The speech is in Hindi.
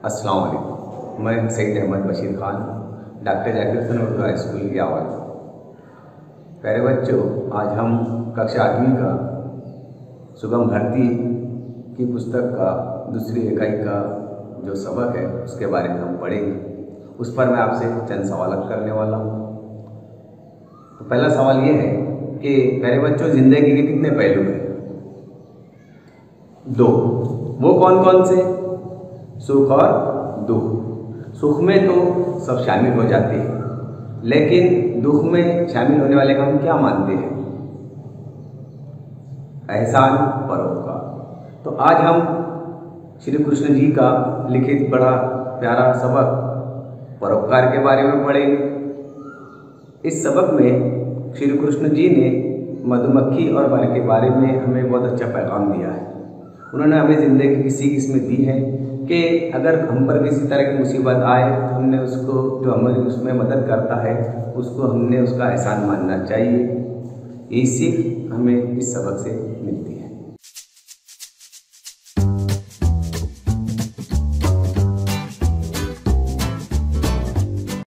अस्सलाम वालेकुम। मैं Saeed Ahmed Bashir Khan, doctor Zakir Hussain Urdu high school Yawal. प्यारे बच्चों, आज हम कक्षा 8वीं का सुगम भर्ती की पुस्तक का दूसरी इकाई का जो सबक है उसके बारे में हम पढ़ेंगे। उस पर मैं आपसे चंद सवाल करने वाला हूँ। तो पहला सवाल ये है कि प्यारे बच्चों, जिंदगी के कितने पहलू हैं? 2। वो कौन कौन से? सुख और दुख। सुख में तो सब शामिल हो जाते हैं, लेकिन दुख में शामिल होने वाले का हम क्या मानते हैं? एहसान, परोपकार। तो आज हम श्री कृष्ण जी का लिखित बड़ा प्यारा सबक परोपकार के बारे में पढ़ेंगे। इस सबक में श्री कृष्ण जी ने मधुमक्खी और मर के बारे में हमें बहुत अच्छा पैगाम दिया है। उन्होंने हमें ज़िंदगी की सीख इसमें दी है कि अगर हम पर किसी तरह की मुसीबत आए तो हमने उसको, जो हमारी उसमें मदद करता है, उसको हमने उसका एहसान मानना चाहिए। यही सीख हमें इस सबक से मिलती है।